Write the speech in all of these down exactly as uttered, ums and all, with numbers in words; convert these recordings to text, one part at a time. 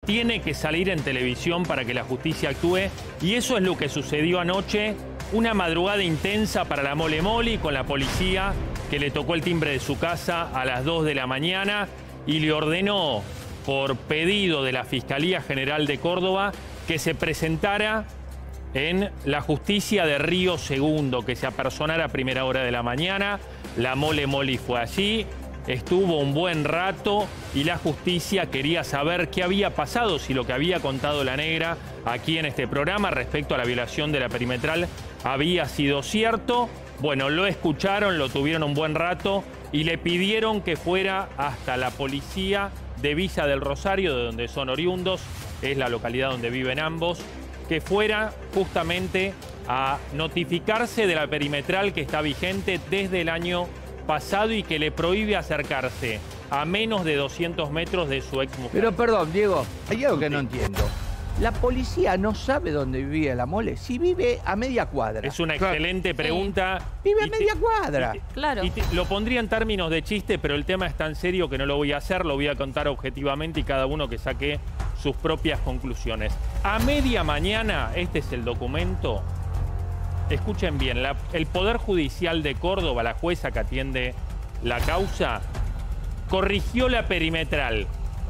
tiene que salir en televisión para que la justicia actúe. Y eso es lo que sucedió anoche. Una madrugada intensa para la Mole Moli con la policía que le tocó el timbre de su casa a las dos de la mañana y le ordenó, por pedido de la Fiscalía General de Córdoba, que se presentara en la justicia de Río Segundo, que se apersonara a primera hora de la mañana. La Mole Moli fue allí, estuvo un buen rato y la justicia quería saber qué había pasado, si lo que había contado la negra aquí en este programa respecto a la violación de la perimetral había sido cierto. Bueno, lo escucharon, lo tuvieron un buen rato y le pidieron que fuera hasta la policía de Villa del Rosario, de donde son oriundos, es la localidad donde viven ambos, que fuera justamente a notificarse de la perimetral que está vigente desde el año pasado y que le prohíbe acercarse a menos de doscientos metros de su ex mujer. Pero perdón, Diego, hay algo que no entiendo. ¿La policía no sabe dónde vivía la Mole? Si vive a media cuadra. Es una excelente claro. pregunta. Sí. Vive a media te, cuadra. Y te, claro. Y te, lo pondría en términos de chiste, pero el tema es tan serio que no lo voy a hacer, lo voy a contar objetivamente y cada uno que saque sus propias conclusiones. A media mañana, este es el documento, escuchen bien, la, el Poder Judicial de Córdoba, la jueza que atiende la causa, corrigió la perimetral.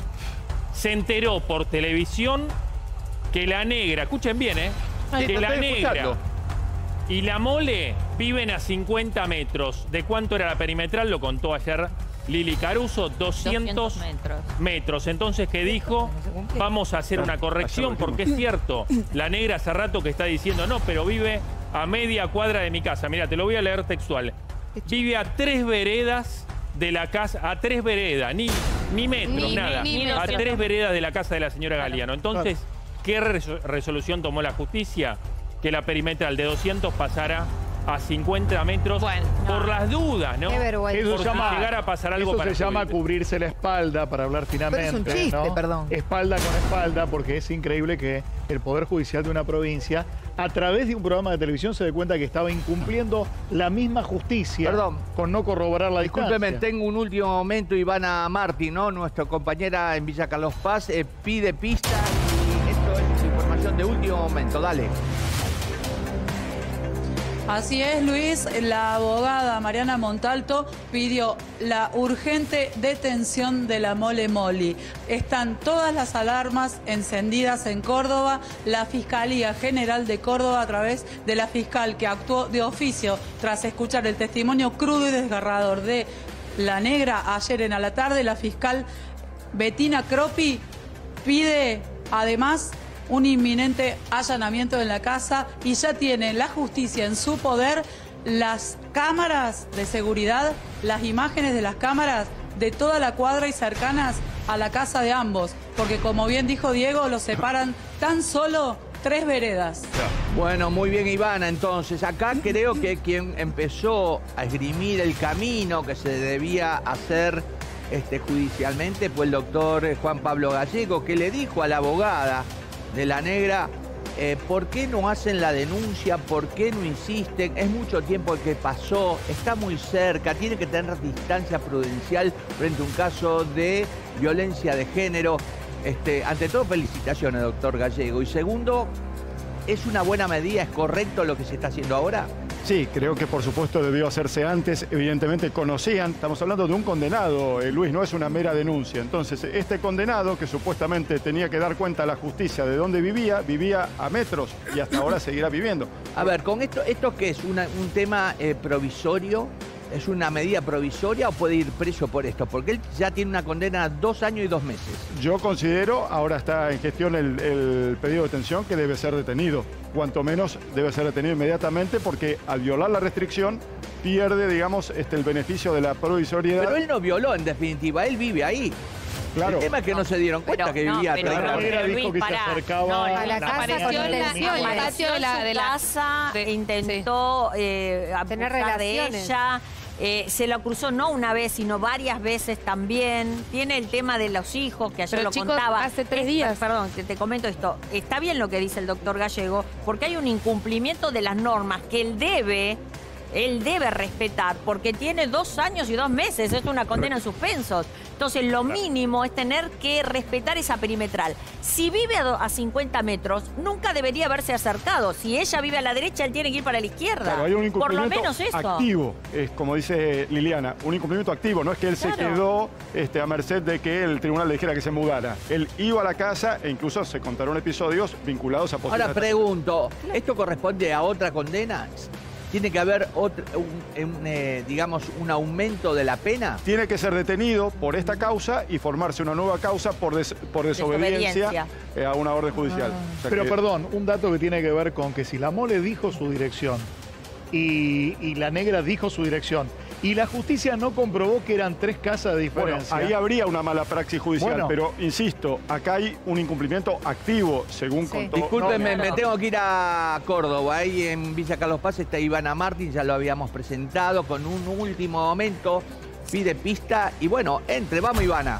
Se enteró por televisión que la negra, escuchen bien, ¿eh? Ay, que la negra escuchando. y la Mole viven a cincuenta metros. ¿De cuánto era la perimetral? Lo contó ayer Lili Caruso, doscientos metros. metros. Entonces, ¿qué dijo? Vamos a hacer una corrección, porque es cierto, la negra hace rato que está diciendo, no, pero vive a media cuadra de mi casa. Mira, te lo voy a leer textual. Vive a tres veredas de la casa, a tres veredas, ni, ni metros, ni, nada. Ni, ni a metros. tres veredas de la casa de la señora Claro. Galeano. Entonces, ¿qué resolución tomó la justicia? Que la perimetral de doscientos pasara a cincuenta metros, bueno, por no. las dudas, ¿no? Qué vergüenza. Por Eso si llama- llegara a pasar algo Eso para se llama subirte. cubrirse la espalda, para hablar finamente. Pero es un chiste, ¿no? perdón. Espalda con espalda, porque es increíble que el Poder Judicial de una provincia, a través de un programa de televisión, se dé cuenta que estaba incumpliendo la misma justicia. Perdón. Con no corroborar la Discúlpeme, distancia. tengo un último momento. Ivana Martín, ¿no? Nuestra compañera en Villa Carlos Paz, eh, pide pista y esto es información de último momento. Dale. Así es, Luis. La abogada Mariana Montalto pidió la urgente detención de la Mole Moli. Están todas las alarmas encendidas en Córdoba. La Fiscalía General de Córdoba, a través de la fiscal que actuó de oficio tras escuchar el testimonio crudo y desgarrador de la negra ayer en a la tarde, la fiscal Bettina Croppi pide además un inminente allanamiento en la casa y ya tiene la justicia en su poder las cámaras de seguridad, las imágenes de las cámaras de toda la cuadra y cercanas a la casa de ambos, porque como bien dijo Diego, los separan tan solo tres veredas. Bueno, muy bien, Ivana. Entonces, acá creo que quien empezó a esgrimir el camino que se debía hacer este, judicialmente fue el doctor Juan Pablo Gallego, que le dijo a la abogada de la negra, eh, ¿por qué no hacen la denuncia? ¿Por qué no insisten? Es mucho tiempo el que pasó, está muy cerca, tiene que tener distancia prudencial frente a un caso de violencia de género. Este, ante todo, felicitaciones, doctor Gallego. Y segundo, ¿es una buena medida? ¿Es correcto lo que se está haciendo ahora? Sí, creo que por supuesto debió hacerse antes. Evidentemente conocían, estamos hablando de un condenado, eh, Luis, no es una mera denuncia. Entonces, este condenado, que supuestamente tenía que dar cuenta a la justicia de dónde vivía, vivía a metros y hasta ahora seguirá viviendo. A ver, ¿con esto, esto qué es? Una- ¿Un tema eh, provisorio? ¿Es una medida provisoria o puede ir preso por esto? Porque él ya tiene una condena de dos años y dos meses. Yo considero, ahora está en gestión el, el pedido de detención, que debe ser detenido. Cuanto menos debe ser detenido inmediatamente, porque al violar la restricción pierde, digamos, este, el beneficio de la provisoriedad. Pero él no violó, en definitiva, él vive ahí. Claro. El tema es que no se dieron cuenta Pero, que no, vivía pero- atrás. La negra pero, dijo Luis, que se pará. acercaba No, a la casa apareció con en la- intenciones. apareció en la- su de la- casa, de- intentó eh, Tener abusar de relaciones. ella. Eh, se lo acusó no una vez, sino varias veces también. Tiene el tema de los hijos, que ayer Pero, lo chicos, contaba. hace tres Es- días. Perdón, te, te comento esto. Está bien lo que dice el doctor Gallego, porque hay un incumplimiento de las normas que él debe él debe respetar, porque tiene dos años y dos meses, es una condena en suspensos. Entonces, lo mínimo es tener que respetar esa perimetral. Si vive a, do, a cincuenta metros, nunca debería haberse acercado. Si ella vive a la derecha, él tiene que ir para la izquierda. Claro, hay un incumplimiento Por lo menos eso. activo, es como dice Liliana, un incumplimiento activo. No es que él Claro. se quedó este, a merced de que el tribunal le dijera que se mudara. Él iba a la casa e incluso se contaron episodios vinculados a posibles... Ahora pregunto, ¿esto corresponde a otra condena? ¿Tiene que haber, otro, un, un, eh, digamos, un aumento de la pena? Tiene que ser detenido por esta causa y formarse una nueva causa por, des, por desobediencia, Desobediencia. eh, a una orden judicial. O sea Pero que- perdón, un dato que tiene que ver con que si la mole dijo su dirección y, y la negra dijo su dirección y la justicia no comprobó que eran tres casas de Bueno, diferencia. ahí habría una mala praxis judicial, Bueno. pero insisto, acá hay un incumplimiento activo, según Sí. contó... Discúlpenme, No, me no. tengo que ir a Córdoba. Ahí en Villa Carlos Paz está Ivana Martín, ya lo habíamos presentado con un último momento. Pide pista y bueno, entre, vamos Ivana.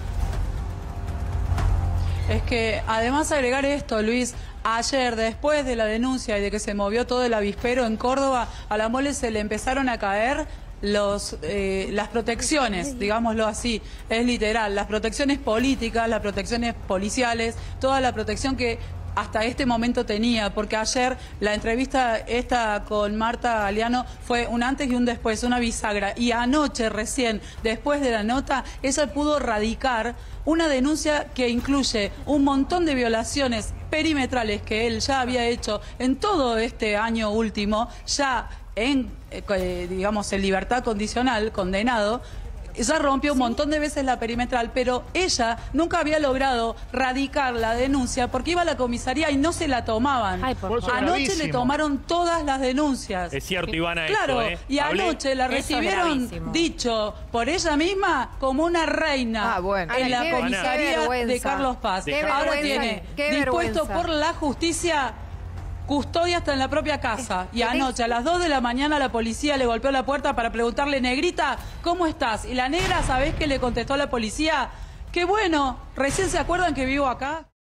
Es que además agregar esto, Luis, ayer después de la denuncia y de que se movió todo el avispero en Córdoba, a la mole se le empezaron a caer los, eh, las protecciones, digámoslo así, es literal, las protecciones políticas, las protecciones policiales, toda la protección que hasta este momento tenía, porque ayer la entrevista esta con Marta Galeano fue un antes y un después, una bisagra, y anoche recién, después de la nota, ella pudo radicar una denuncia que incluye un montón de violaciones perimetrales que él ya había hecho en todo este año último, ya en, eh, digamos, en libertad condicional, condenado. Ya rompió un montón de veces la perimetral, pero ella nunca había logrado radicar la denuncia porque iba a la comisaría y no se la tomaban. Ay, por Por eso favor. Anoche le gravísimo. tomaron todas las denuncias. Es cierto, Ivana, Claro, esto, ¿eh? y Hablé- anoche la Eso es recibieron, gravísimo. dicho por ella misma, como una reina Ah, bueno. en Ana, la qué- qué comisaría de vergüenza. Carlos Paz. Qué Ahora vergüenza, tiene qué dispuesto vergüenza. por la justicia custodia hasta en la propia casa. Y ¿Qué anoche a las dos de la mañana la policía le golpeó la puerta para preguntarle, negrita, ¿cómo estás? Y la negra, ¿sabés qué le contestó a la policía? Que bueno, recién se acuerdan que vivo acá.